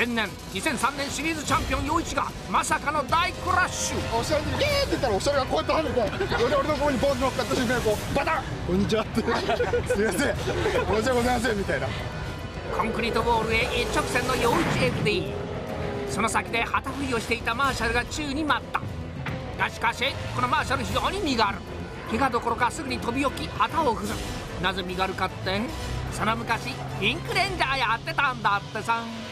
前年2003年シリーズチャンピオン陽一がまさかの大クラッシュ。 おしゃれにゲーって言ったらおしゃれがこうやって跳ねて俺のところにポンと乗っかった瞬間にこうバタンこんにちはってすいません申し訳ございませんみたいな。 コンクリートボールへ一直線の陽一 FD。 その先で旗振りをしていたマーシャルが宙に舞った。がしかしこのマーシャル非常に身軽。怪我どころかすぐに飛び起き旗を振る。なぜ身軽かってその昔ピンクレンジャーやってたんだってさ。